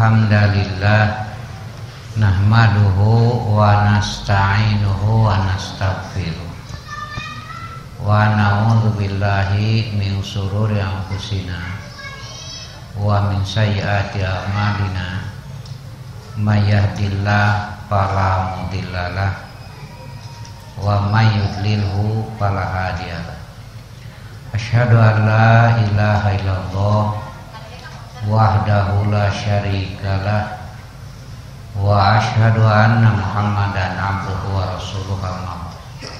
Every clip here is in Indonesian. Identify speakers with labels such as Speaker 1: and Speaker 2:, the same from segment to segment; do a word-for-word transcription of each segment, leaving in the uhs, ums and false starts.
Speaker 1: Alhamdulillah nahmaduhu wa nasta'inuhu wa nastaghfiruh wa na'udzu billahi min shururi anfusina wa min sayyiati a'malina may yahdihillahu fala mudhillalah wa may yudlilhu fala hadiyalah. Asyhadu an la ilaha illallah wahdahu la syarikalah wa asyhadu anna Muhammadan abduhu wa rasuluhu. Amma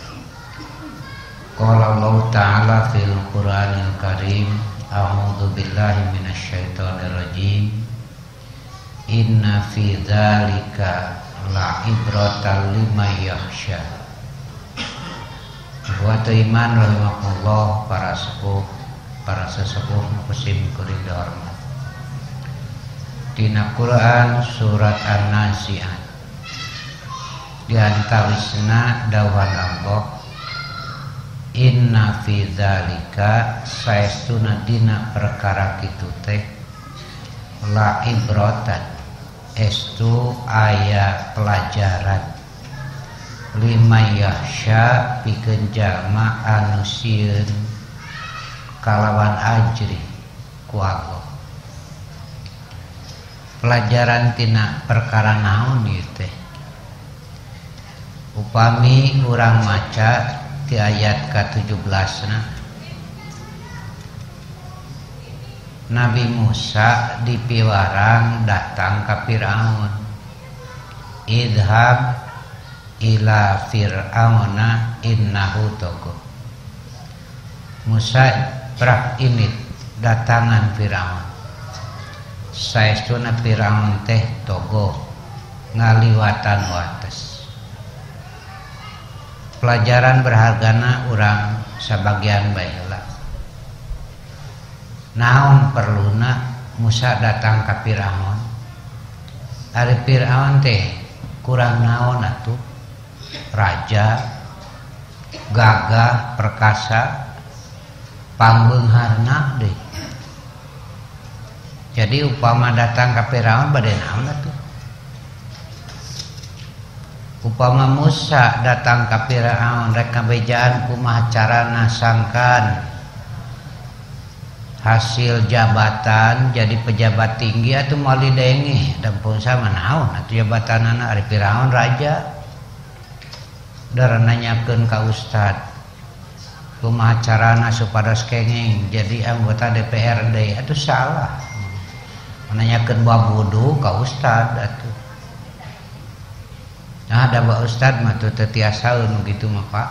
Speaker 1: qala Allah ta'ala fil Qur'anil Karim, a'udzu billahi minasyaitonir rajim, inna fi dzalika la ibratan liman yakhsha. Wa iman rahimakumullah, para sepuh, para sesepuh muslim kuring dihormat. Dina Quran surat An-Nazi'at diantawisna dawuhan Allah, inna fi dzalika saestuna dina perkara kitu teh la ibratan estu aya pelajaran lima yahsya pikeun jalma anu sieun kalawan ajri ku Allah. Pelajaran tina perkara naon ieu teh? Upami urang maca di ayat ka tujuh belas na, Nabi Musa dipiwarang datang ka Firaun, idhab ila fir'auna innahu tagha. Musa prak imit datangan Firaun, saestuna Firaun teh togo ngaliwatan wates. Pelajaran berhargana urang sabagian baheula. Naon perluna Musa datang ka Firaun? Ari Firaun teh kurang naon atuh? Raja, gagah, perkasa, pangbeungharna deui. Jadi upama datang ka Firaun bade naon atuh? Upama Musa datang ka Firaun rek ngabejaan kumaha carana sangkan hasil jabatan jadi pejabat tinggi atuh moal didenge dampun sama naon atuh jabatanana ari Firaun raja. Dara nanyakeun ka ustad kumaha carana supados kenging jadi anggota D P R D atuh salah. Menanyakeun babudu ka ustad atuh. Nah ada ba ustad mah teu tiasaeun kitu mah Pak.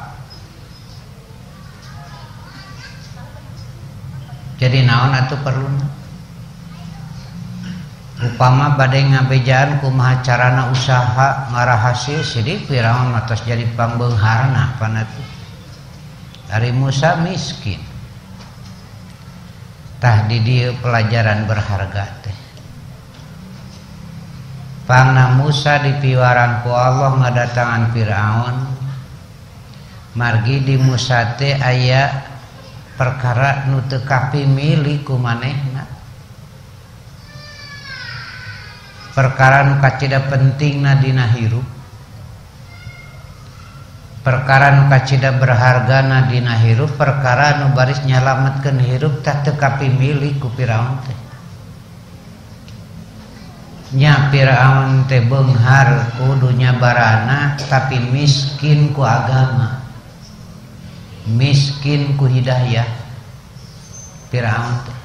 Speaker 1: Jadi naon atuh perluna? Upama bade ngabejaan kumaha carana usaha ngarah hasil sidik Firaun matos jadi pambeungharna pana teh. Ari Musa miskin. Tah di dieu pelajaran berharga teh. Pangna Musa dipiwarang ku Allah ngadatangan Firaun, margi di Musa teh aya perkara nu teu kapimilih ku manehna. Perkara nu kacida pentingna dina hirup, perkara nu kacida berhargana dina hirup, perkara nu baris nyalametkeun hirup tah teu kapimilih ku Firaun teh. Nya Firaun teh beunghar ku dunya barana tapi miskin ku agama, miskin ku hidayah. Firaun teh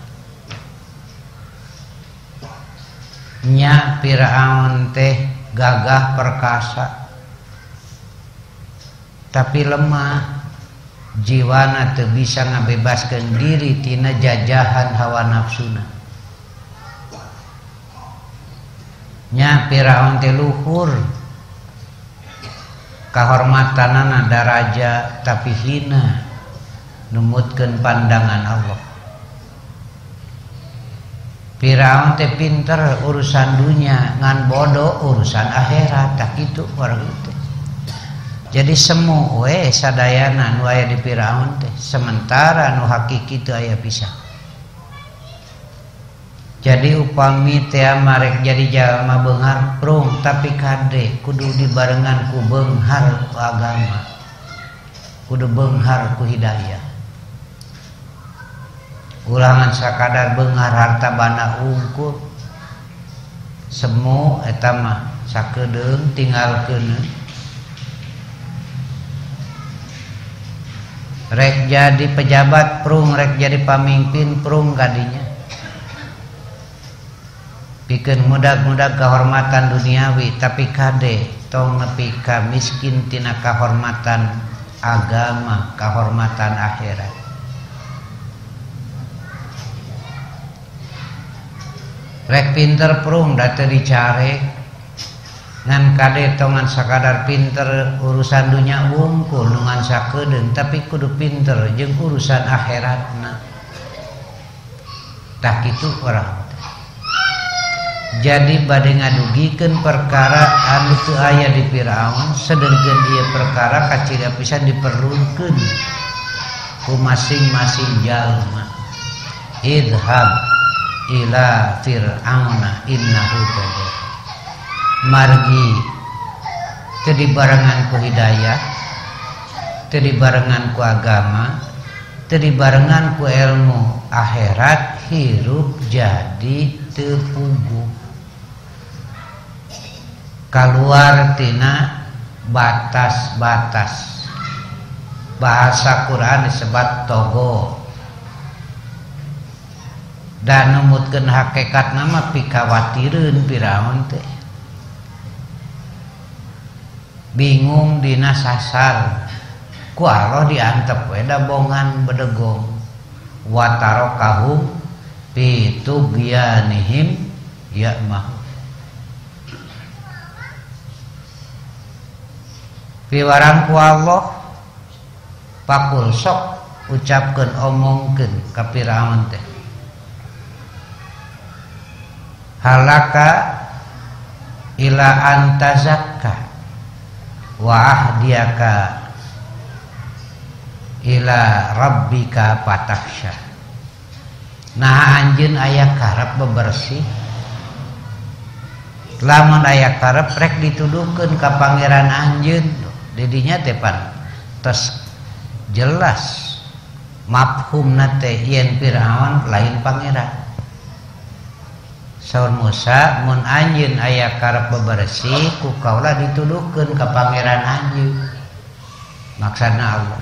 Speaker 1: nya Firaun teh gagah perkasa tapi lemah jiwana teu bisa ngabebaskeun diri tina jajahan hawa nafsuna. Nya Firaun teh luhur kahormatanana daraja tapi hina numutkeun pandangan Allah. Firaun teh pinter urusan dunia ngan bodoh urusan akhirat, tak kitu warga itu. Jadi semu we sadayana nu aya di Firaun teh, sementara nu hakiki teu aya pisah. Jadi upami teh marek jadi jalma beunghar prung tapi kade kudu dibarengan ku beunghar ku agama, kudu beunghar ku hidayah. Ulangan sakadar beunghar harta banda unggul semu eta mah sakedeung tinggalkeun. Rek jadi pejabat prung, rek jadi pamimpin prung kadinya. Pikeun mudag-mudag kehormatan duniawi tapi kade tong nepi ka miskin tina kahormatan agama, kahormatan akhirat. Rek pinter prung da teu dicarek ngan kade tongan sakadar pinter urusan dunia wungkul nungan sakedeung tapi kudu pinter jeung urusan akhiratna. Tah kitu urang. Jadi bade ngadugikeun perkara anu teu aya di Firaun, sedengkeun ieu perkara kacida pisan diperlukeun ku masing-masing jalma. Idhab ila fir'auna innahu tagha. Margi teu dibarengan ku hidayah, teu dibarengan ku agama, teu dibarengan ku ilmu akhirat, hirup jadi teu puguh. Kaluar tina batas-batas. Bahasa Quran disebut togo. Dan numutkeun hakikat nama pikawatireun Firaun teh. Bingung dina sasar. Ku Allah diantep we da bongan bedegong. Wa tarokahum fi tughyanihim ya'mahun. Piwarang ku Allah pakul sok ucapkeun omongkeun ka Firaun teh. Halaka ila antazakka wa ahdiyaka ila rabbika fatakhsha. Nah anjeun aya karep bebersih, lamun aya karep rek dituduhkeun ka pangeran anjeun. Didinya teh pan tos jelas mafhumna teh yen Firaun lain pangeran. Saur Musa mun anjeun aya karep bebersih ku kaula dituduhkeun ka pangeran anjeun. Maksudna Allah.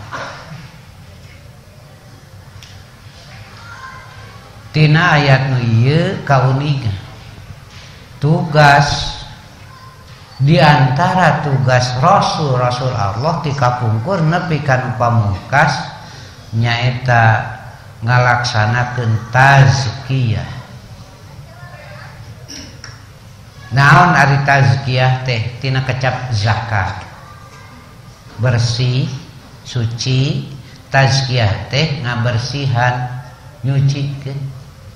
Speaker 1: Tina ayat nu ieu kauningan tugas di antara tugas Rasul-Rasul Allah ti kapungkur nepi ka pamungkas nyaeta ngalaksanakeun tazkiyah. Naon ari tazkiyah teh? Tina kecap zakat. Bersih, suci, tazkiyah teh ngabersihan, nyucikeun.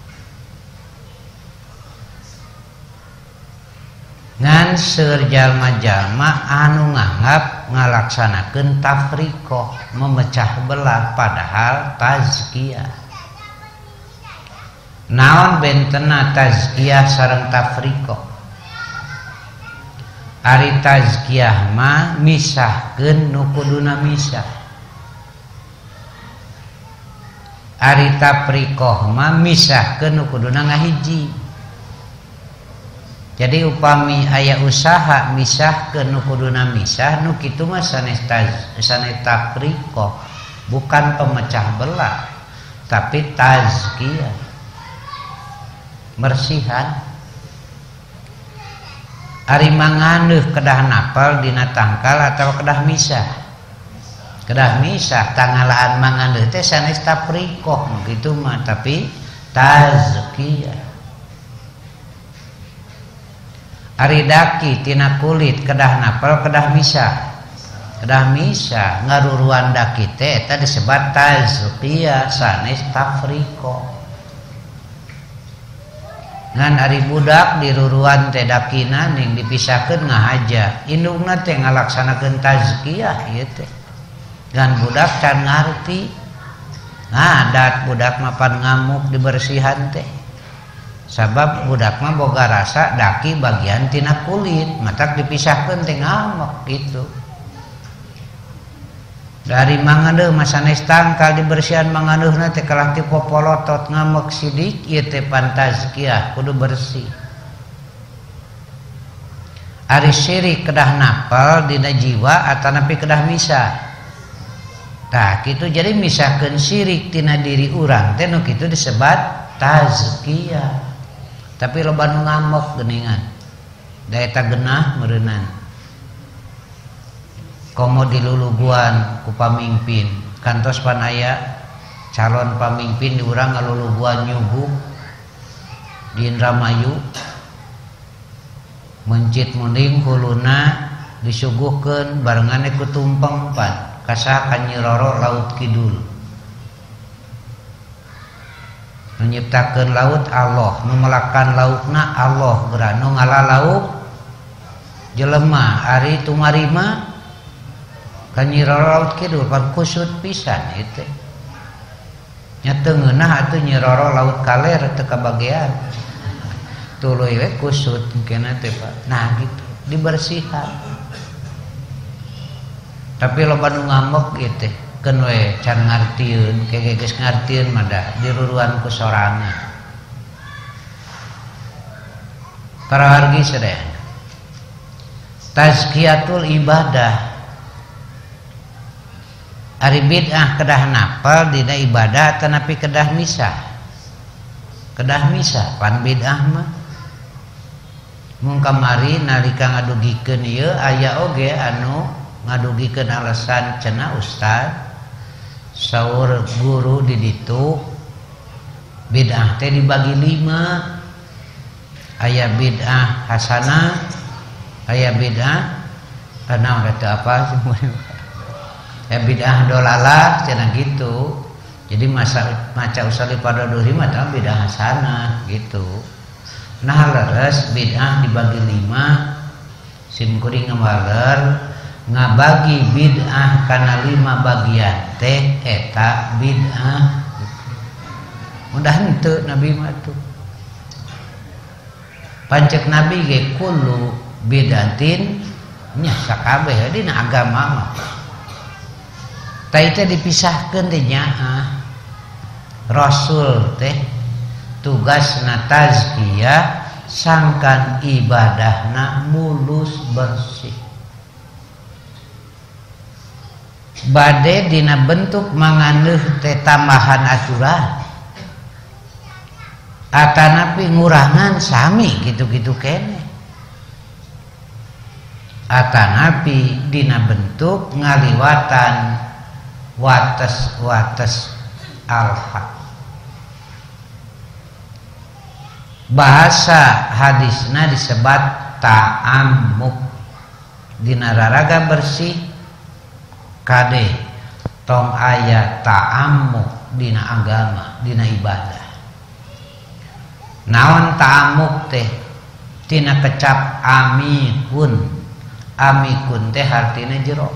Speaker 1: Ngan seur jalma-jalma anu nganggap ngalaksanakeun tafriqah, memecah belah, padahal tazkiyah. Naon bentena tazkiyah sareng tafriqah? Ari tazkiyah mah misahkeun nu kuduna misah. Ari tafriqah mah misahkeun nu kuduna ngahiji. Jadi upami aya usaha misahkeun nu kuduna misah, nu kitu mah sanes sanes tafriqah, bukan pemecah belah, tapi tazkiyah. Mersihan. Ari manganeuh kedah napal dina tangkal atau kedah misah. Kedah misah tanggalaan manganeuh teh sanes tafriqah kitu mah, tapi tazkiyah. Ari daki tina kulit kedah napal kedah misah. Kedah misah ngaruruan daki teh eta disebut tazkiyah sanes tafriqah. Ngan ari budak di ruruan teh dakina ning dipisahkeun ngahaja, indungna teh ngalaksanakeun tazkiyah ieu teh. Ngan budak can ngarti. Ngadat budak mapan ngamuk dibersihan teh. Sabab budak mah boga rasa daki bagian tina kulit, matak dipisahkeun teh ngamek gitu. Dari mangandeuh masanes tangkal dibersihan mangandeuhna teh kalah ti popolotot ngamek sidik ieu teh pantazkiyah kudu bersih. Ari syirik kedah napal dina jiwa atanapi kedah misah. Tah kitu jadi misahkeun syirik tina diri urang teh nu kitu disebat tazkiyah. Tapi loba nu ngamuk geuningan. Da eta genah meureunnan. Komo diluluguan ku pamimpin, kantos pan aya calon pamimpin di urang ngaluluguan nyuguh di Indramayu. Mencit muning huluna disuguhkeun barengane ku tumpeng pan kasaha ka Nyi Roro Laut Kidul. Menyiptakeun laut Allah, nu melakan laukna Allah geura, nu ngalalauk jelema ari tumarima ka Nyi Roro Laut Kidul pan kusut pisan ieu teh. Nya teu ngeunah atuh Nyi Roro Laut Kaler teu kabagean. Tuluy we kusut mungkin teh Pak. Nah gitu, dibersihan. Tapi loba nu ngamuk ieu teh keun we can ngartieun, kege geus ngartieun mah da diruruan ku sorangan. Para wargi sadaya. Tazkiyatul ibadah. Ari bid'ah kedah napal dina ibadah tanapi kedah misah. Kedah misah pan bid'ah mah. Mun kamari nalika ngadugikeun ieu aya oge anu ngadugikeun alasan cenah ustad saur guru di ditu bid'ah teh dibagi lima. Aya bid'ah hasanah, aya bid'ah kana udah teu apa ya bid'ah dolalah cenah gitu. Jadi masa maca usali pada duhri mah tah bid'ah hasanah gitu. Nah leres bid'ah dibagi lima, sim kuring ngamaler ngabagi bid'ah kana lima bagian teh eta bid'ah. Mudah henteu Nabi mah tuh. Pancek Nabi ge kullu bid'atin nya sakabeh dina agama mah. Tah teh dipisahkeun teh nyaah. Rasul teh tugasna tazkiyah sangkan ibadahna mulus bersih. Bade dina bentuk mangandeuh teh tambahan aturan atanapi ngurangan sami gitu-gitu kene, atanapi dina bentuk ngaliwatan wates-wates al-haq. Bahasa hadisna disebat ta'ammuk dina raraga bersih kade tong aya ta'ammuk dina agama dina ibadah. Naon ta'ammuk teh tina kecap amikun. Amikun teh artina jero.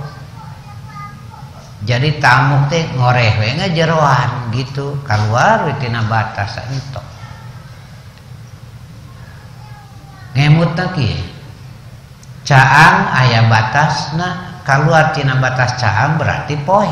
Speaker 1: Jadi ta'ammuk teh ngoreh we ngajeroan gitu, kaluar we tina batas entok. Ngemutna kieu. Caang aya batasna, kaluar tina batas caang berarti poe.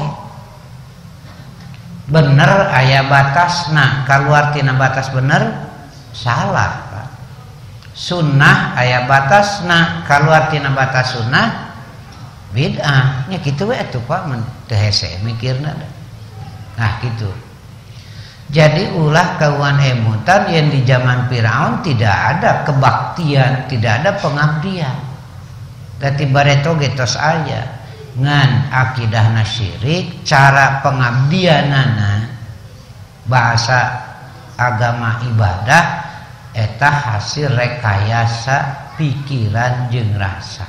Speaker 1: Bener aya batasna, kaluar tina batas bener salah. Sunnah aya batasna, kaluar tina batas sunnah bid'ah. Nya kitu we atuh Pak mun teu hese mikirna. Nah kitu. Jadi ulah kawan emutan yang di zaman Firaun tidak ada kebaktian, tidak ada pengabdian. Dati bareto getos aya ngan akidahna syirik, cara pengabdianana bahasa agama ibadah eta hasil rekayasa pikiran jeung rasa.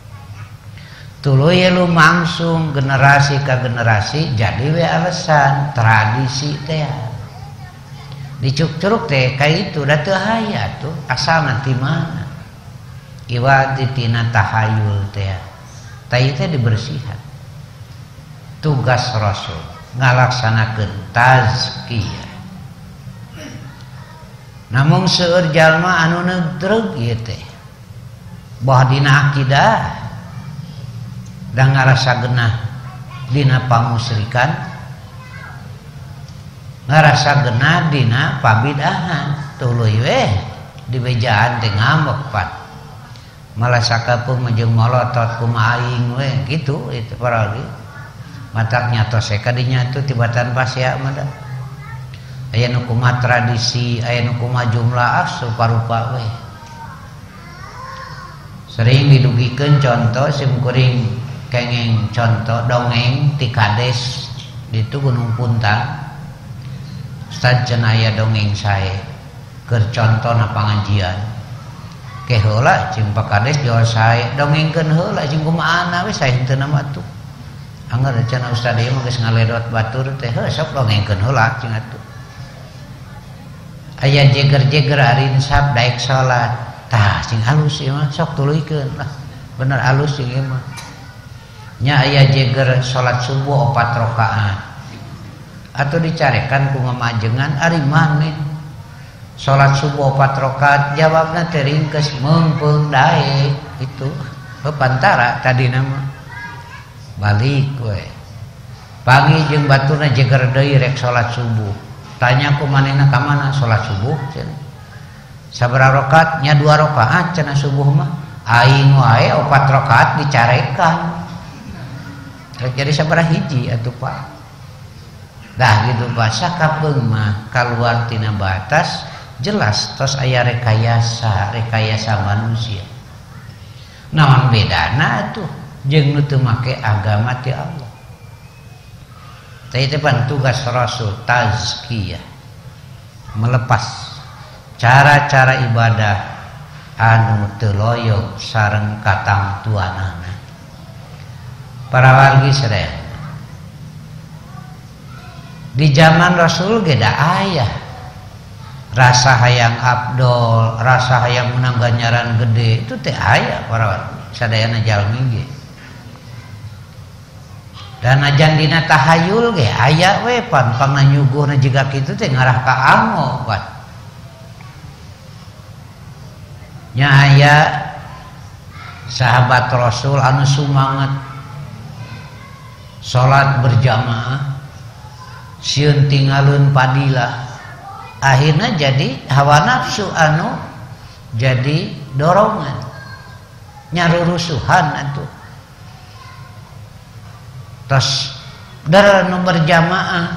Speaker 1: Tuluy lumangsung generasi ka generasi jadi we alasan tradisi teh. Dicuk-curug teh ka itu da teu haya tuh asalna ti mana. Iwa tina tahayul teh. Tah ieu teh dibersihan. Tugas Rasul ngalaksanakeun tazkiyah. namun seueur jalma anu nedreg ieu teh boh dina akidah da ngarasa genah dina pamusyrikan, ngarasa genah dina pabidahan, tuluy weh dibejaan teh ngambek pan malah sakapeung jeung molotot kumaha aing we gitu itu para lagi matak nyatos eka dinyatu tibatan pasya mah da aya nu kumaha tradisi aya nu kumaha jumlah asup parupa we sering didugikeun contoh simkuring kenging contoh dongeng ti Kades ditu Gunung Puntang Ustaz cenah aya dongeng sae keur contona pangajian ke heula cing Pak Kades jual sae dongengkeun heula cing kumaha we sae henteu nama atuh anggar cenah Ustaz ieu mah geus ngaledot batur teh heuh sok dongengkeun heula cing atuh aya jeger-jeger ari insap daek salat tah cing halus ieu mah sok tuluykeun lah bener halus cing ieu mah nya aya jeger salat subuh opat rakaat atuh dicarekan ku ngamajengan ari maneh salat subuh opat rakaat jawabna teh ringkes meungpeung daek itu pepantara tadi nama balik we pagi jeung baturna jeger deui rek salat subuh tanya ku manehna ka mana salat subuh cenah sabaraha rakaat nya dua rakaat cenah subuh mah aing wae opat rakaat dicarekan rek jadi sabaraha hiji atuh Pak dah gitu Pak sakapeung mah kaluar tina batas jelas tos aya rekayasa rekayasa manusia naon bedana atuh jeung nu teu make agama ti Allah teh teh pan tugas Rasul tazkiyah melepas cara-cara ibadah anu teu loyog sareng katangtuanana para wargi sadaya di zaman Rasul ge da aya rasa hayang abdol, rasa hayang menang ganjaran gede itu teh aya para sadayana jalmi ge. Dan ajan dina tahayul ge aya we pan pangna nyuguhna jiga kitu teh ngarah ka ango pan. Nya aya sahabat Rasul anu sumanget salat berjamaah sieun tinggalun padilah akhirnya jadi hawa nafsu anu jadi dorongan nyarurusuhan atuh terus dara nu berjamaah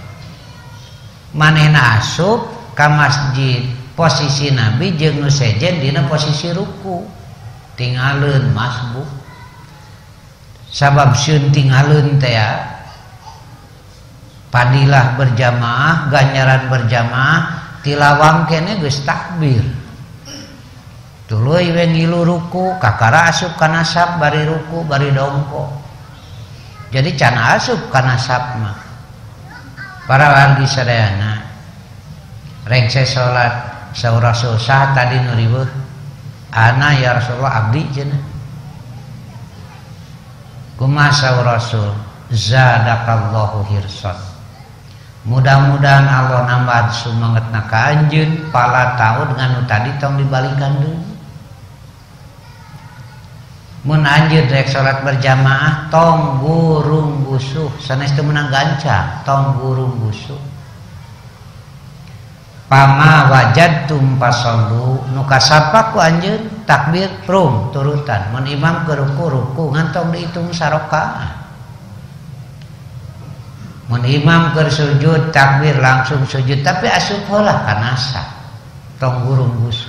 Speaker 1: manehna asup ka masjid posisi Nabi jeung nu sejen dina posisi ruku tinggalun masbuk sabab sieun tinggalun teh padilah berjamaah ganjaran berjamaah tilawang kene geus takbir tuluy we ngilu ruku kakara asup kana sab bari ruku bari dongko jadi can asup kana sab mah para wargi sadayana rengse salat saur Rasul sah tadi nu riweuh ana ya Rasulullah abdi cenah kumaha saur Rasul zadakallahu hirsan mudah-mudahan Allah nambah sumangetna ka anjeun pala tahu dengan nu tadi tong dibalikan deui mun anjeun rek salat berjamaah tong gurung gusuh sanes teu meunang gancang tong gurung gusuh pama wajadtum pasallu nu kasapa ku anjeun takbir prum turutan mun imam keur ruku ruku ngan tong dihitung sarakaat mun imam keur sujud takbir langsung sujud tapi asup heula kana sah tong gurung gusuh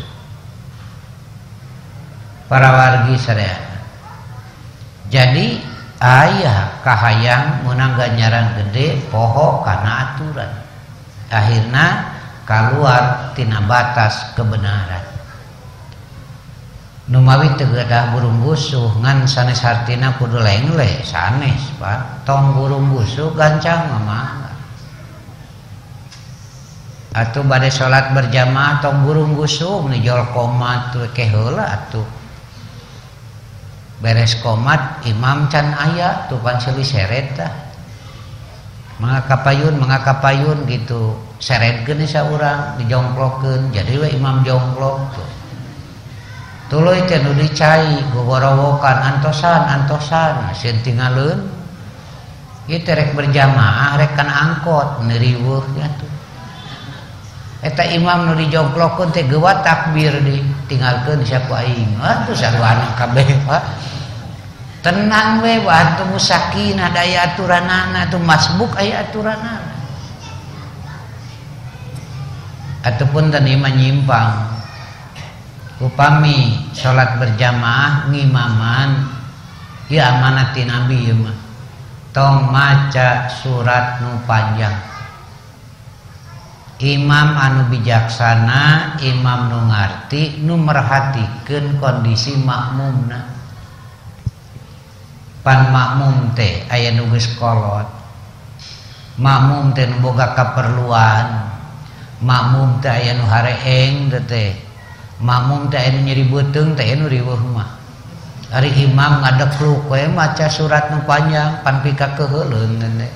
Speaker 1: para wargi sadaya jadi aya kahayang meunang ganjaran gede poho kana aturan akhirna kaluar tina batas kebenaran nu mawi teu gadah burung gusuh ngan sanes hartina kudu lengle sanes Pak tong burung gusuh gancang mah atuh bade salat berjamaah tong burung gusuh nijol qomat teu ke heula atuh beres qomat imam can aya tuh pan seuli seret tah mangakapayun mangakapayun gitu seredkeun saurang dijongklokeun jadi we imam jongklok tuluy teh nu dicai gogorowokan antosan antosan sieun tinggalun ieu teh rek berjamaah rek kana angkot neuriweuh nya tuh eta imam nu dijongklokkeun teh geuwat takbir ditinggalkeun saku aing atuh saruana kabeh Pak tenang we atuh musakinah daya aturanana tuh masbuk aya aturanana ataupun tadi menyimpang upami salat berjamaah ngimaman ieu amanat ti Nabi ieu mah tong maca surat nu panjang imam anu bijaksana imam nu ngarti nu merhatikeun kondisi makmumna pan makmum teh aya nu geus kolot makmum teh nu boga kaperluan makmum teh aya nu hareeng teh makmum teh aya nu nyeri beuteung teh aya nu riweuh mah ari imam ngadekluk we maca surat nu panjang pan pika keheuleuh teh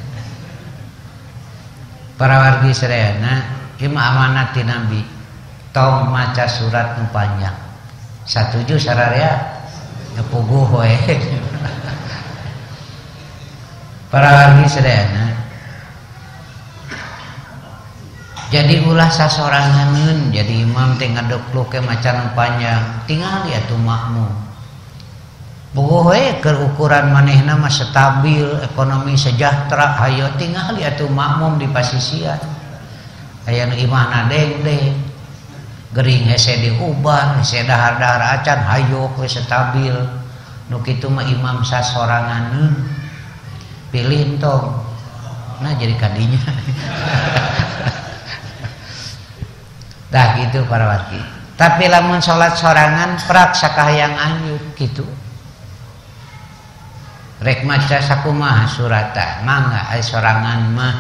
Speaker 1: para wargi sadayana ieu mah amanat ti Nabi tong maca surat nu panjang satuju sararea puguh we para wargi sadayana jadi ulah sasoranganeun jadi imam teh ngadekluk ke macan panjang tingali atuh makmum puguh we keur ukuran manehna mah stabil ekonomi sejahtera hayo tingali atuh makmum di pasisian aya nu imahna dengdeng gering hese diubar hese dahar-dahar acan hayo we stabil nu kitu mah imam sasoranganeun pilih tong nah jadi kadinya dah gitu para wargi tapi lamun sholat sorangan prak sakahayang anyut gitu rek maca sakumaha surata mangga ay sorangan mah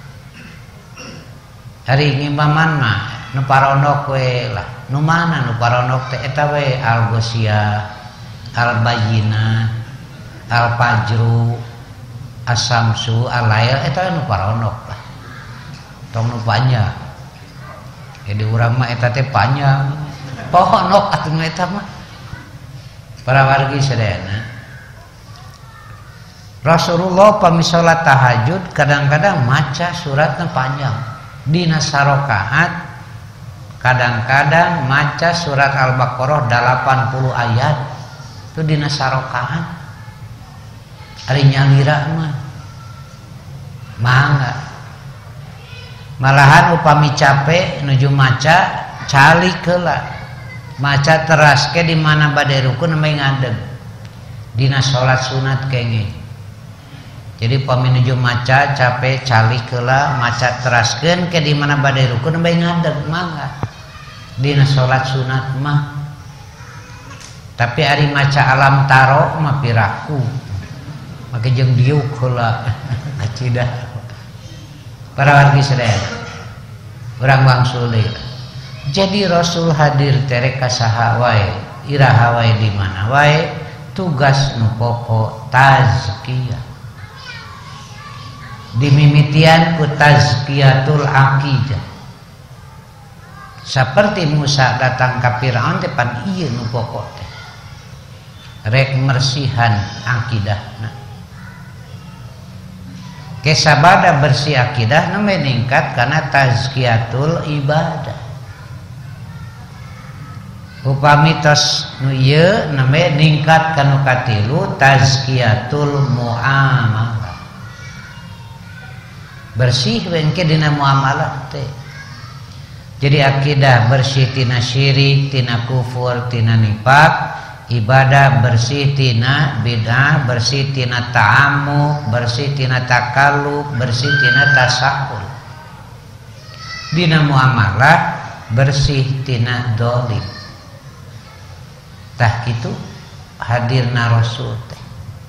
Speaker 1: hari ngimaman mah nu paronok we lah nu mana nu paronok teh eta we al-Ghasyiyah al-Bayyinah al-Fajru asamsu alail eta nu paronok lah tong nu panjang jadi urang mah eta teh panjang pohonok atuh eta mah para wargi sadayana Rasulullah pami salat tahajud kadang-kadang maca surat nu panjang dina sarakaat kadang-kadang maca surat Al-Baqarah delapan puluh ayat itu dina sarakaat ari nyalira mah mangga malahan upami capek nuju maca calik heula maca teraskeun di mana bade rukun ame ngadeg dina salat sunat kenge jadi upami nuju maca capek calik heula maca teraskeun ke di mana bade rukun ame ngadeg mangga dina salat sunat mah tapi ari maca alam taro mah piraku maka jeung diuk heula acidah para wargi sadayana urang wangsul deui jadi Rasul hadir tere ka saha wae iraha wae di mana wae tugas nu pokok tazkiyah dimimitian ku tazkiyatul aqidah seperti Musa datang ka Firaun teh pan ieu nu pokok teh rek mersihan akidahna kesabada bersih akidah nu meningkat karena tazkiyatul ibadah upami tos nu ieu name ningkat kanu katilu tazkiyatul muamalah bersih wengke dina muamalah teh jadi akidah bersih tina syirik tina kufur tina nifaq ibadah bersih tina bid'ah bersih tina ta'amuk bersih tina takalluf bersih tina tasahul dina muamalah bersih tina dolim tah kitu hadirna Rasul teh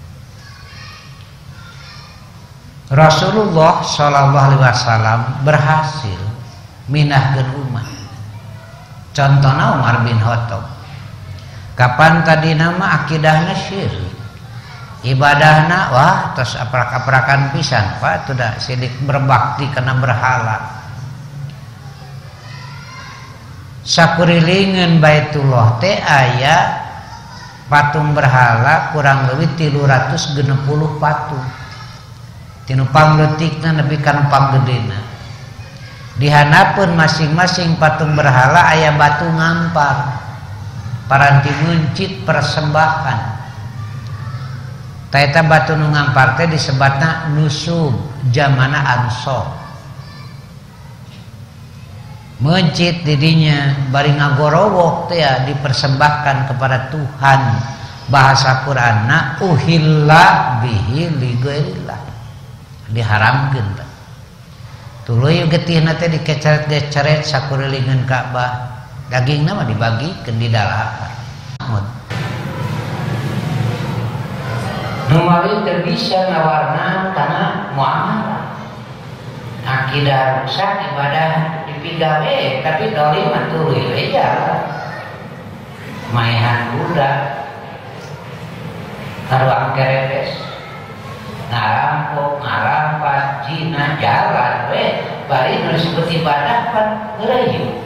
Speaker 1: Rasulullah sallallahu alaihi wasallam berhasil minahkeun umat contohna Umar bin Khattab kapan tadi nama akidahna syirik ibadahna wah tos aprak-aprakan pisan Pak tuh dah sidik berbakti kena berhala. Sakurilingan Baitullah teh aya patung berhala kurang lebih tilu ratus genep puluh patung tinu pangletikna nepi kana panggedena. Dihanapeun masing-masing patung berhala aya batu ngampar paranti muncit persembahan. Taeta batu nu ngampar teh disebatna nusub jamana ansor. Mencit didinya bari ngagorowok teh ya dipersembahkan kepada Tuhan. Bahasa Qur'anna uhilla bihi li ghairillah. Diharamkeun teh. Tuluy getihna teh dikeceret-keceret sakurilingan Ka'bah. Dagingna mah dibagikeun di dalapan. Nu mali teu bisa ngawarna kana muamalah. Akidah rusak ibadah dipigawe tapi dolim mah tuluy we jalan. Maehan budak karuang keredes ngarampok ngarampas jina jalan we bari nu disebut ibadah pan ngeureuyeuh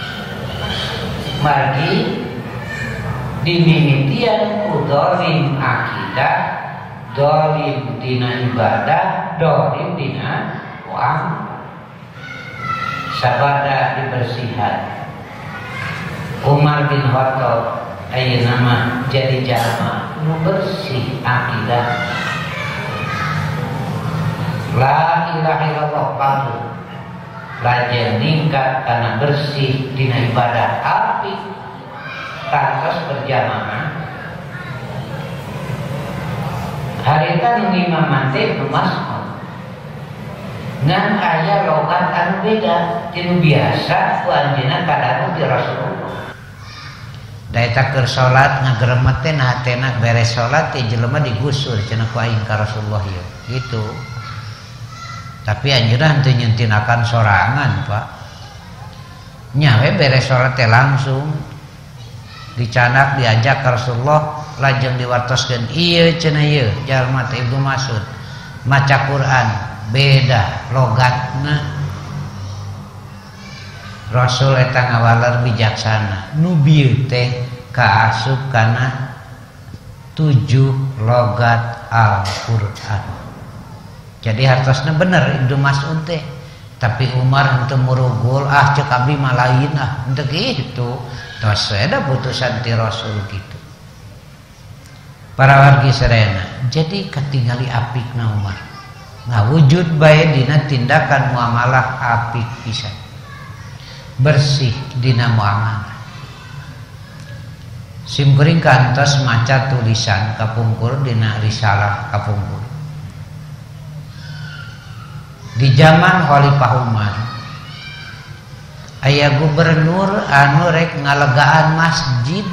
Speaker 1: margi dimimitian ku dolim akidah dolim dina ibadah dolim dina uang sabada dibersihan. Umar bin Khattab ayeuna nama jadi jalma nu bersih akidah. La ilaha illallah panggung lajen ningkat karena bersih dina ibadah apik kantos berjamaah. Harita nu imaman teh nu mas'ud ngan aya logat anu beda tinu biasa ku anjeunna kadang di Rasulullah. Da eta keur salat ngageremet teh na hatena beres salat teh jelema digusur cenah ku aing ka Rasulullah ieu gitu. Tapi anjeunna henteu nyeutinakan sorangan Pak. Nya we beres salat teh langsung dicanak diajak ka Rasulullah lajeng diwartoskeun ieu cenah ieu jalma teh Ibnu Mas'ud maca Quran beda logatna. Rasul eta ngawaler bijaksana nu bieu teh kaasup kana tujuh logat Al-Qur'an. Jadi hartosna bener Ibnu Mas'ud teh, tapi Umar henteu murugul ah ceuk abdi mah lain ah henteu kitu. Tos ada putusan ti Rasul gitu. Para wargi serena, jadi ketinggali apikna Umar. Ngawujud bae dina tindakan muamalah apik pisan. Bersih dina muamalah. Simkuring kantos maca tulisan kapungkur dina risalah kapungkur. Di zaman Khalifah Umar aya gubernur anu rek ngalegaan masjid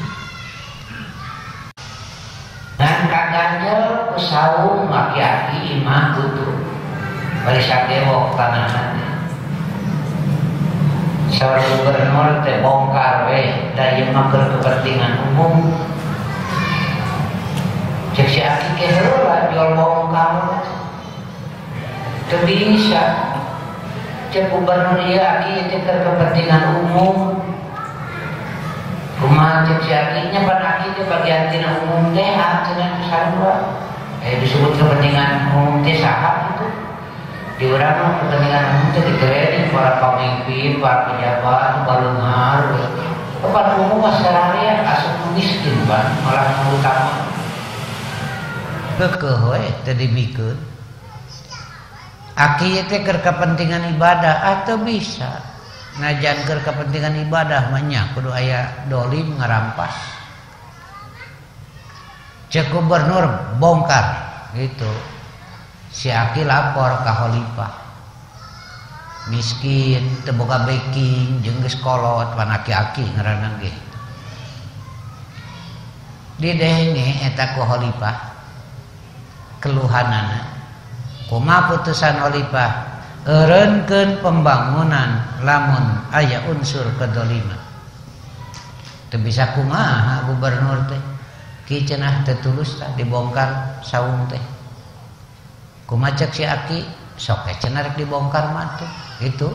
Speaker 1: dan kaganjel saung laki-laki imam kudu bari sadewok tanahna. Saur gubernur teh bongkar we da ieu mah keur kepentingan umum. Cek si aki ke heula jual bongkar teu bisa. Cek gubernur ieu aki teh keur kepentingan umum. Kumaha cek si aki nya pan aki teh bagian tina umum teh ah cenah sarua. Eh disebut kepentingan umum teh saha itu? Di urang mah kepentingan umum teh dikeredik para pemimpin, para pejabat, balungar. Kepada umum masyarakat asup miskin ban malah utama. Keukeuh we teu dibikeun. Aki teh keur kepentingan ibadah atau bisa ngajan keur kepentingan ibadah mah nya kudu aya dolim ngarampas. Cek gubernur bongkar gitu. Si aki lapor ka khalifah. Miskin, teu boga backing, jeung geus kolot pan aki-aki ngaranna ge. Didenge eta ku khalifah keluhanana. Kumaha putusan khalifah? Eureunkeun pembangunan lamun aya unsur kedoliman. Teu bisa kumaha gubernur teh. Ki cenah teu tulus tah dibongkar saung teh. Kumaha cek si Aki sok teh cenah rek dibongkar mah teh. Gitu.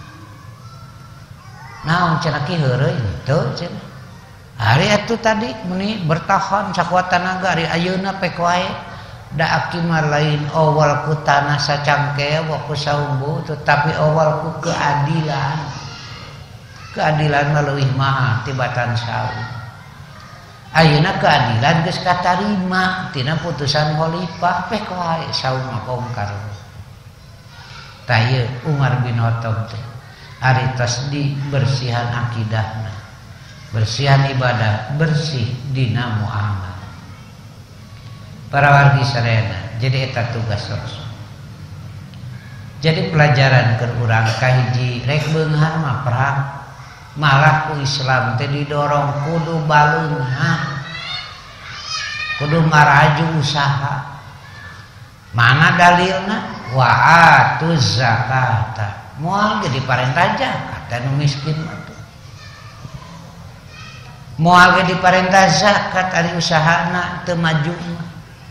Speaker 1: Naon cenah ki heureuy teu cenah. Ari atuh tadi meni bertahan sakuat tenaga ari ayeuna pek wae. Da Aki mah lain awal ku tanah sacangkeu ku saumbu tetapi awal ku keadilan. Keadilan mah leuwih mahal tibatan saung. Ayeuna keadilan geus katarima tina putusan khalifah pek wae saung bongkar. Tah ieu Umar bin Khattab teh ari tos dibersihan akidahna, bersihan ibadah, bersih dina muamalah. Para wargi sarena, jadi eta tugas Rasul. Jadi pelajaran keur urang kahiji rek beunghar mah perang malah ku Islam teh didorong kudu baleunghan, kudu maraju usaha. Mana dalilna? Wa atuz zakata. Moal ge diparentah zakat anu miskin mah teh. Moal ge diparentah zakat ari usahana teu maju mah.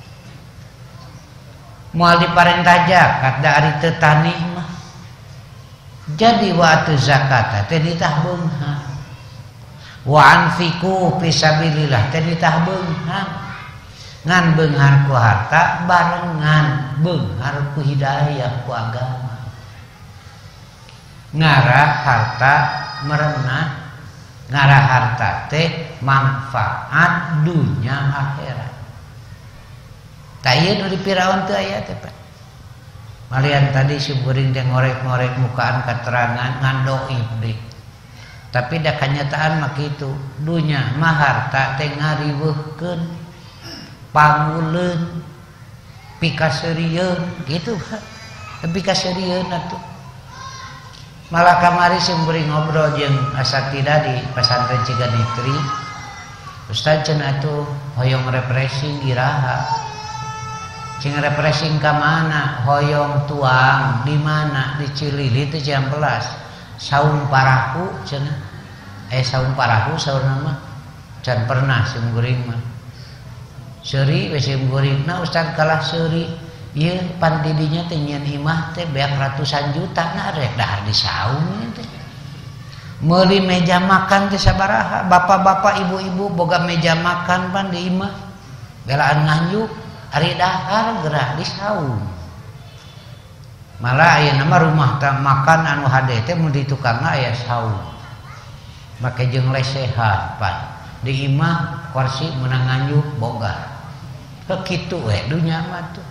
Speaker 1: Moal diparentah zakat da ari teu tani mah. Jadi waktu zakat teh ditah beunghar. Wa anfiqu fisabilillah teh ditah beunghar. Ngan beunghar ku harta barengan beunghar ku hidayah ku agama. Ngarah harta merenah, ngarah harta teh manfaat dunya akhirat. Tah ieu nu dipiraon teu aya teh Pak. Malian tadi subeuring teh ngorek-ngorek mukaan katerangan ngandoib deui. Tapi da kanyataan mah kitu, dunya mah harta teh ngariweuhkeun, panguleun, pikaseurieun gitu. Pikaseurieun atuh. Malah kamari subeuring ngobrol jeung asatidah di pesantren Ciganitri. Ustaz cenah atuh hoyong refreshing iraha. Cing refreshing ka mana? Hoyong tuang di mana? Di Cilili teh jam belas. Saung parahu cenah. Eh saung parahu saurna mah can pernah simguring mah. Seuri we simguringna Ustaz kalah seuri. Ieu pan didinya teh nyeun imah teh beak ratusan juta na rek dahar di saung teh. Meuli meja makan teh sabaraha? Bapak-bapak, ibu-ibu boga meja makan pan di imah. Belaan nganjuk ari dahar gerah di saung. Malah ayeuna mah rumah makan anu hade teh mun di tukangna aya saung. Make jeung lesehan pan. Di imah kursi meunang nganjuk boga. Heuh kitu we dunya mah tuh.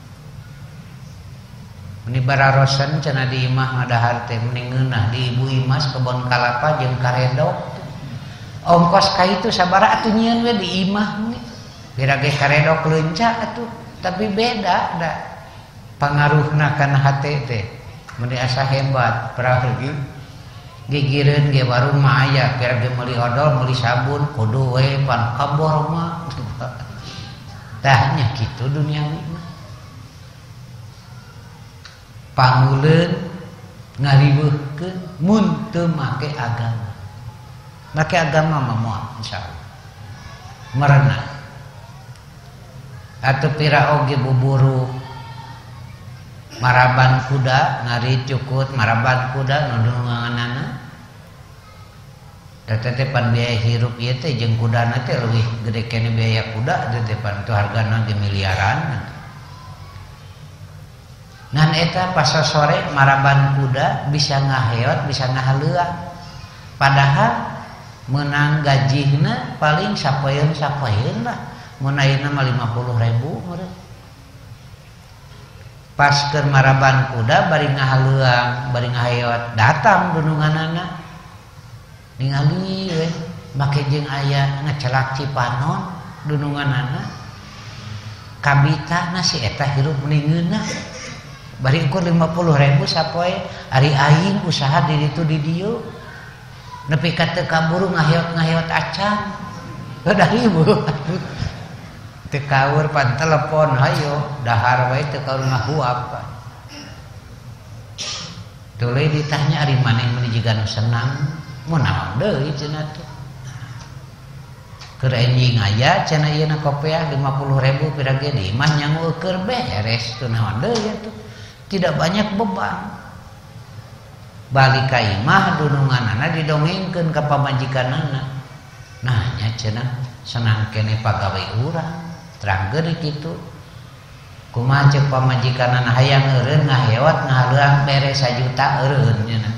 Speaker 1: Meni bararosen cenah di imah ngadahar teh meni ngeunah di ibu imas kebon kalapa jeung karedok. Ongkos ka itu sabaraha atuh nyieun we di imah nih. Birage karedok leuncak atuh, tapi beda da pangaruhna kana hate teh. Mun asa hebat, praheug gigireun ge baru mah aya, birage meuli odol, meuli sabun, kudu we pan kabor mah. Tah nya kitu duniawi mah. Panguleun ngariweuhkeun mun teu make agama. Make agama mah moal insyaallah. Merenah atau pira oge buburu maraban kuda ngari cukut maraban kuda nudunganana teteh pan biaya hirup ieu teh jeung kudana teh leuwih gede kene biaya kuda teh pan tu hargana ge miliaran. Ngan eta pas sore maraban kuda bisa ngaheot bisa ngahaleuan padahal menang gajihna paling sapoeun-sapoeun lah. Mun ayeuna mah lima puluh ribu meureun. Pas keur maraban kuda bari ngahaleuang, bari ngaheot, datang dununganana. Ningali we, make jeung aya ngacelak Cipanon dununganana. Kabitana si eta hirup mendingeunna. Bari ukur lima puluh ribu sapoe, ari aing usaha di ditu di dieu. Nepi ka teu kaburu ngaheot-ngaheot acan. Udah ribu. Teu kaur pan telepon hayo dahar wae teu kaur ngahuap. Tuluy ditanya ari maneh mun jiga nu senang mun naon deui cenah teh. keur enjing aya cenah ieu na kopiah lima puluh ribu pirang gede mah nyangu keur beres teu naon deui atuh tidak banyak beban balik ka imah dununganana didongengkeun ka pamajikanana nah nya cenah senang kene pagawe urang terang geuning kitu kumaha ceuk pamajikanana hayang eureun ngahewat ngahaleuang beres sajuta eureun cenah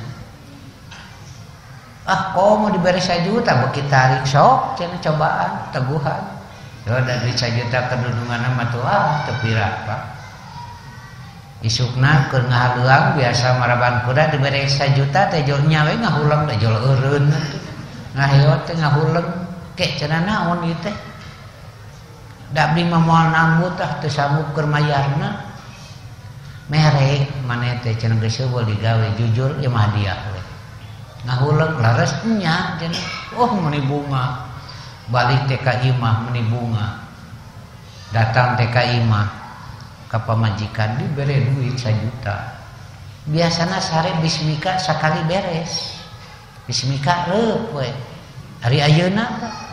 Speaker 1: ah kok mau diberi sajuta beki tarik sok cenah cobaan teguhan yo dari sajuta kedunungan mah tuh ah teu pira Pak isukna keur ngahaleuang biasa maraban kuda diberi sajuta teh jol nyawe ngahulang da jol eureun ngahewat teh ngahulang ke cenah naon ieu teh da abdi mah moal nambut tah teu sanggup keur mayarna mere maneh teh cenah geus heuweul digawe jujur ieu mah hadiah we ngahulang laras nya cenah oh meuni bunga balik teh ka imah meuni bunga datang teh ka imah ka pamajikan dibere duit sajuta biasana sare bismika sakali beres bismika reup we hari ayeuna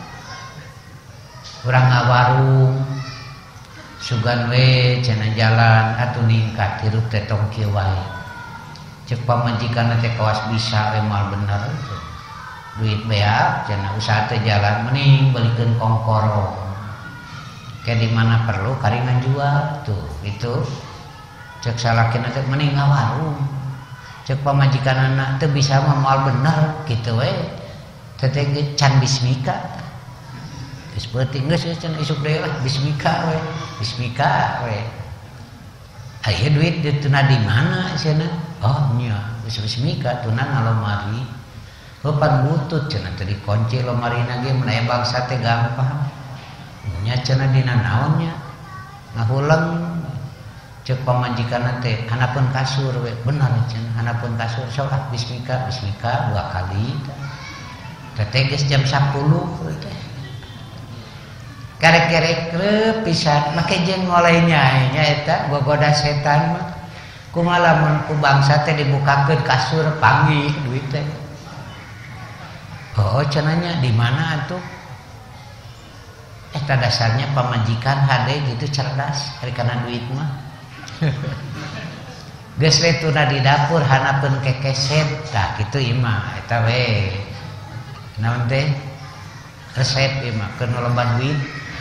Speaker 1: urang ngawarung sugan we cenah jalan atuh ningkat hirup teh tong kieu wae cek pamajikan teh kawas bisa we moal bener duit beak cenah usaha teh jalan mending balikeun kongkorong ke di mana perlu kari ngajual tuh itu cek salakina teh mending ngawarung cek pamajikan anak teh bisa mah moal bener kitu we teh teh can bismika geus beuting geus cenah isuk deui lah bismika we bismika we aya duit dituna di mana cenah oh nya geus bismika tuna ngalomari heupan butut cenah teh dikunci lomarina ge mun aya bangsa teh gampang nya cenah dina naon nya ngahulang cek pamajikanna teh hanapeun kasur we bener cenah hanapeun kasur sok ah bismika bismika dua kali teh teh geus jam sepuluh teh karek-karek reup pisan make jeung ngoleh nyai nya eta gogoda setan mah kumaha lamun ku bangsa teh dibukakeun kasur panggih duit teh oh cenah nya di mana atuh eta dasarnya pamajikan hade gitu cerdas ari kana duit mah geus we tuna di dapur hanapeun kekeset tah kitu imah eta we naon teh resep imah keur lomba duit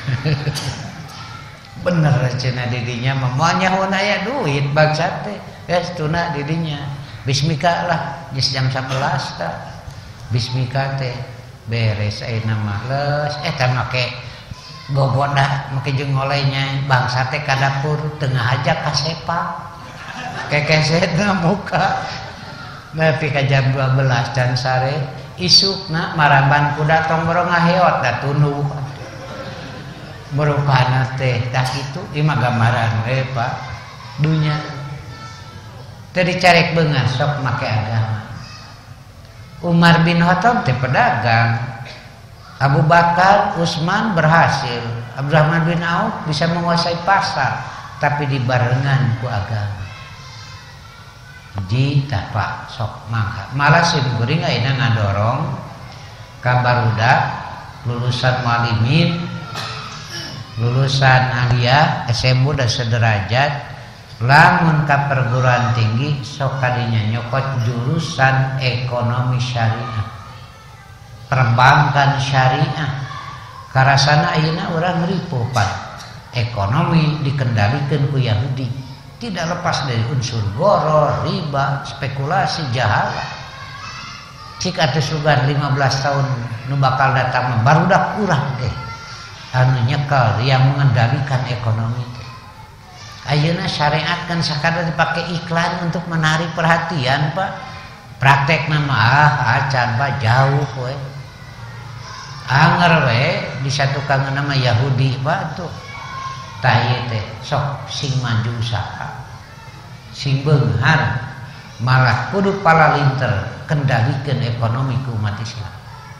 Speaker 1: bener cenah didinya mah moal nyahoan aya duit bangsa teh geus tuna didinya bismika lah geus jam sebelas tah bismika teh beres ayeuna mah leus eta make gogoda make jeung ngolehnya bangsa teh ka dapur tengah aja ka sepak kekesetna muka nepi ka jam dua belas dan sare isukna maraban kuda tong boro ngaheot da tunduh berukana teh tah kitu ieu mah gambaran we Pak dunya teh dicarek beungar sok make agama Umar bin Khattab teh pedagang Abu Bakar Utsman berhasil Abdurrahman bin Auf bisa menguasai pasar tapi dibarengan ku agama jita Pak sok mangga malah sim geuring ayeuna ngadorong ka barudak lulusan mualimin lulusan aliyah S M U dan sederajat lamun ka perguruan tinggi sok kadinya nyokot jurusan ekonomi syariah perbankan syariah karasana ayeuna urang ripuh Pak ekonomi dikendalikan ku Yahudi tidak lepas dari unsur goro riba spekulasi jahala cik atuh sugan lima belas tahun nu bakal datang barudak urang deh anu nyekal yang mengendalikan ekonomi teh ayeuna syariat kan sakadar dipakai iklan untuk menarik perhatian Pak praktek nama ah acan Pak jauh we anger we di satu kangen nama Yahudi Pak tuh taye teh sok sing maju usaha sing beunghar malah kudu palalinter kendalikeun ekonomi ku umat Islam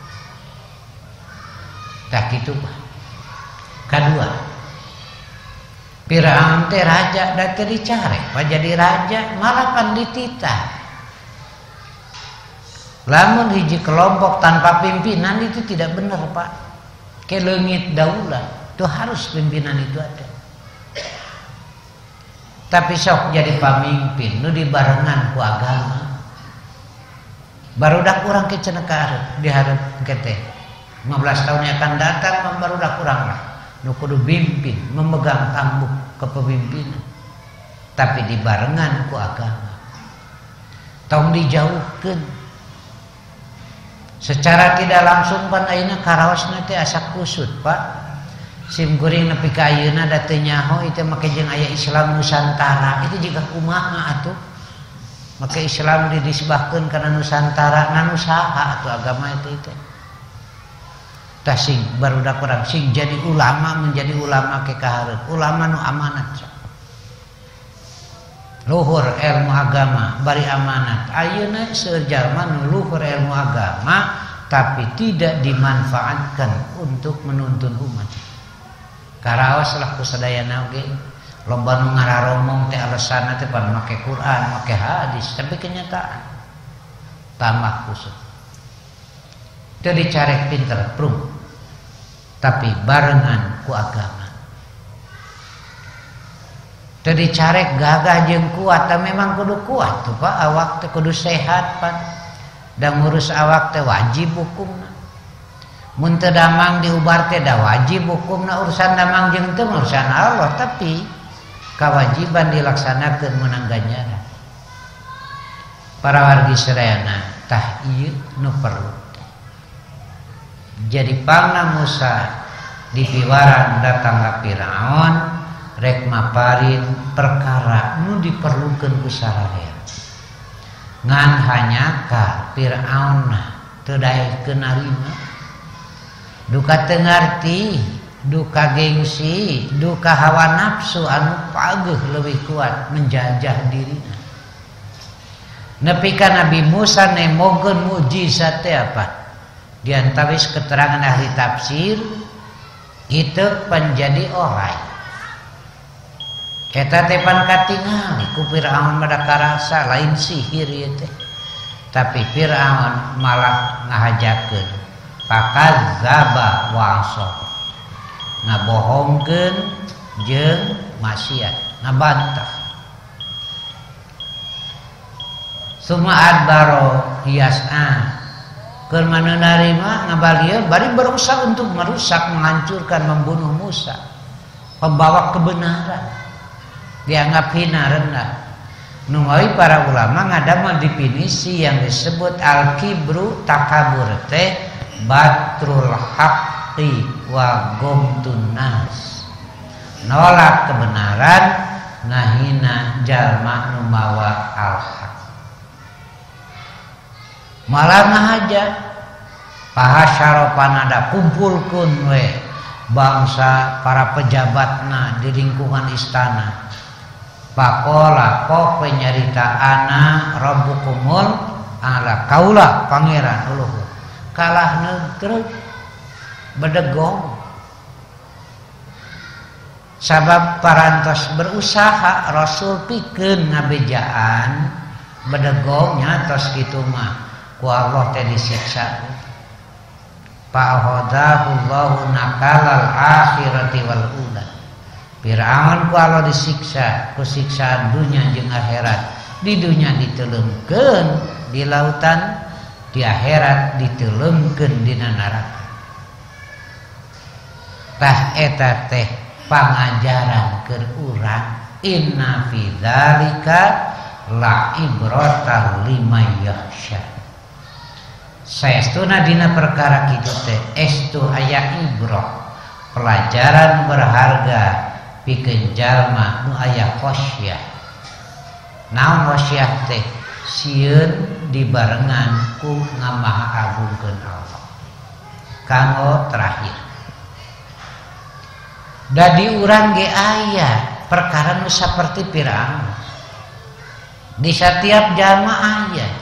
Speaker 1: tak kitu Pak kedua Firaun teh raja da teu dicarek Pak jadi raja malah pan dititah lamun hiji kelompok tanpa pimpinan itu tidak benar Pak ke leungit daulah itu harus pimpinan itu ada. Tapi sok jadi pamimpin nu dibarengan ku agama. Barudak urang ke cenah ka hareup dihareup kete lima belas tahun yang akan datang barudak urang lah nu kudu bimbing memegang tambuk kepemimpinan tapi dibarengan ku agama. Tong dijauhkeun secara tidak langsung pan ayeuna karaosna teh asa kusut Pak. Sim kuring nepi ka ayeuna da teu nyaho itu make jeung aya Islam Nusantara itu juga kumaha atuh. Make Islam didisbahkeun kana Nusantara nganu saha atuh agama itu itu. Tah sing barudak urang sing jadi ulama menjadi ulama ke kahareup ulama nu amanat. Luhur ilmu agama bari amanat. Ayeuna seueur jalma nu luhur ilmu agama tapi tidak dimanfaatkan untuk menuntun umat. Karaos lah ku sadayana oge lomba nu ngararomong teh alasanna teh pan make Quran, make hadis, tapi kenyataan tambah kusut. Teu dicarek pinter prung tapi barengan ku agama. Teu dicarek gagah jeung kuat, tapi memang kudu kuat tuh Pak, awak teh kudu sehat Pak. Da ngurus awak teh wajib hukumna. Mun teu damang diubar teh da wajib hukumna, urusan damang jeung teu urusan Allah, tapi kewajiban dilaksanakeun meunang ganjaran. Para wargi sadayana tah ieu nu perlu. Jadi pangna Musa di piwaran datang ka Firaun rek maparin perkara nu diperlukeun ku sararea. Ngan hanya ka Firaun teu daekeun narima. Duka teu ngarti, duka gengsi, duka hawa nafsu anu pageuh leuwih kuat menjajah dirina. Nepi ka Nabi Musa nemogeun mukjizat teh apa? Di antawis keterangan ahli tafsir itu penjadi orai. Eta teh pan katingali ku Firaun mada karasa lain sihir ieu teh. Tapi Firaun malah ngahajakeun pakadzaba wa asar. Ngabohongkeun jeung maksiat, ngabantah. Suma adbaro yas'a. Keur mana narima ngabalieu bari berusaha untuk merusak, menghancurkan, membunuh Musa. Pembawa kebenaran. Dianggap hina rendah. Nungai para ulama ngadamel definisi yang disebut al-kibru takabur teh batrul haqqi wa gomtun nas. Nolak kebenaran nahina jalma nu mawa al-haq. Malah ngahaja pahasaropanada kumpulkeun we bangsa para pejabatna di lingkungan istana. Pakola kok penyarita ana rabbukumul ala kaula pangeran uluhur kalah neutreu bedegong sabab parantos berusaha Rasul pikeun ngabejaan bedegongnya tos kitu mah ku Allah teh disiksa. Fa'akhadahullahu nakalal akhirati wal ula. Firaun ku Allah disiksa ku siksaan dunia jeung akhirat. Di dunia diteleungkeun di lautan, di akhirat diteleungkeun dina neraka. Tah eta teh pangajaran keur urang. Inna fi dzalika la ibratan liman yakhsha. Saestuna dina perkara kitu teh estu aya ibrah, pelajaran berharga pikeun jalma nu aya khosyah. Naon khosyah teh? Sieun dibarengan ku ngamaha agungkeun Allah. Kanggo terakhir. Da di urang ge aya perkara nu saperti Firaun. Di setiap jalma aya.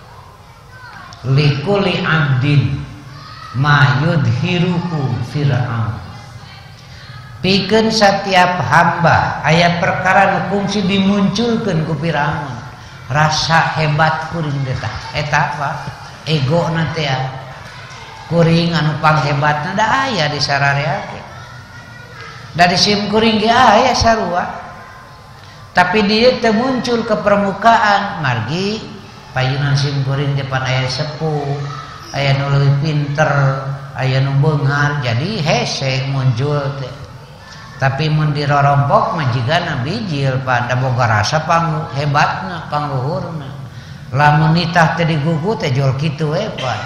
Speaker 1: Likuli abdin ma yudhiruhu Firaun. Pikeun setiap hamba aya perkara nu kungsi dimunculkeun ku Firaun. Rasa hebat kuring teh eta apa? Ego na teh. kuring anu panghebatna da aya di sararea teh. Dari sim kuring ge aya sarua. Tapi dia teu muncul ke permukaan margi payunan sim kuring teh pan aya sepuh, aya nu leuwih pinter, aya nu beunghar jadi hese muncul teh. Tapi mun dirorompok mah jigana bijil pada boga rasa pang hebatna pangluhurna. Lamun nitah teh digugu teh jol kitu we pan.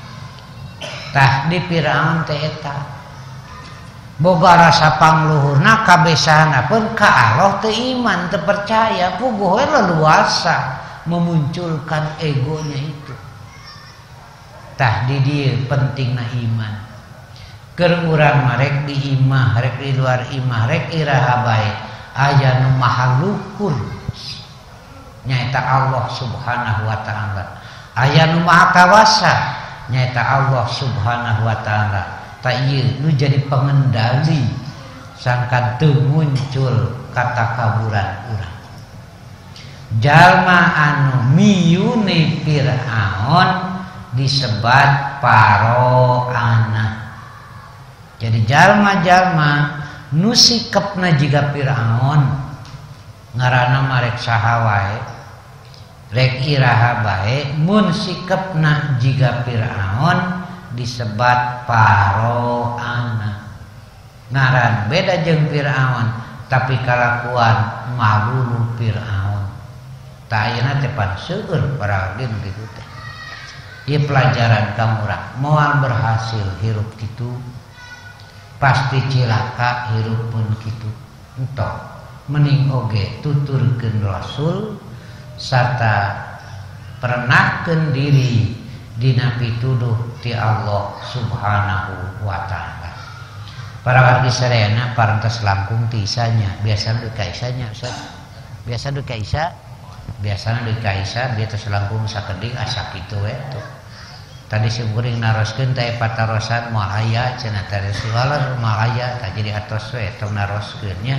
Speaker 1: Tah di Firaun teh eta. Boga rasa pangluhurna kabesahna pun ka Allah teu iman teu percaya puguh we leluasa memunculkan egonya itu. Tah di dieu pentingna iman. Keur urang marek di imah, rek di luar imah, rek iraha bae aya nu maha luhur nyaeta Allah Subhanahu wa taala. Aya nu maha kawasa nyaeta Allah Subhanahu wa taala. Ta ieu nu jadi pengendali sangkan teu muncul kata kaburan urang. Jalma anu miyune Firaun disebat paroana. Jadi jalma-jalma nu sikepna jiga Firaun ngaranna marek saha wae rek iraha bae mun sikepna jiga Firaun disebat paroana. Ngaran beda jeung Firaun tapi kalakuan malulu Firaun. Ta ayeuna teh pan seueur paragin kitu teh. Ieu pelajaran ka urang moal berhasil hirup kitu pasti cilaka hirup pun kitu entok mending oge tuturkeun Rasul sarta perenahkeun diri dina pituduh ti Allah Subhanahu wa taala. Para wargi sadayana parantos langkung ti isanya biasa deuk ka isanya biasa deuk ka isa biasana deuk ka isa biasa langkung sakedik asa kitu we tuh. Tadi simkuring naroskeun teh patarosan moal aya cenah teh siwaler moal aya tah jadi atos we tong naroskeun nya.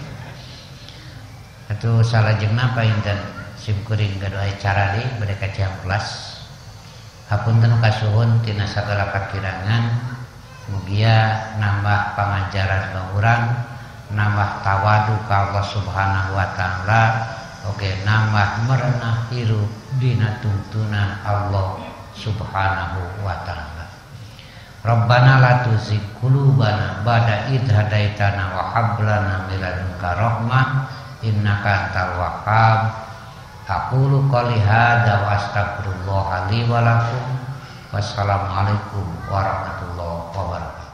Speaker 1: Atuh salajengna painten simkuring gaduh acara deui bade ka kelas. Hapunten kasuhun tina sagala kakirangan mugia nambah pangajaran ka urang, nambah tawadu ka Allah Subhanahu wa taala, oge nambah merenah hirup dina tuntunan Allah Subhanahu wa ta'ala. Rabbana la tuzigh qulubana ba'da idh hadaitana wa hab lana min ladunka rahmah innaka antal wahhab. Aqulu qouli hadza wa astaghfirullah li wa lakum. Wassalamualaikum warahmatullahi wabarakatuh.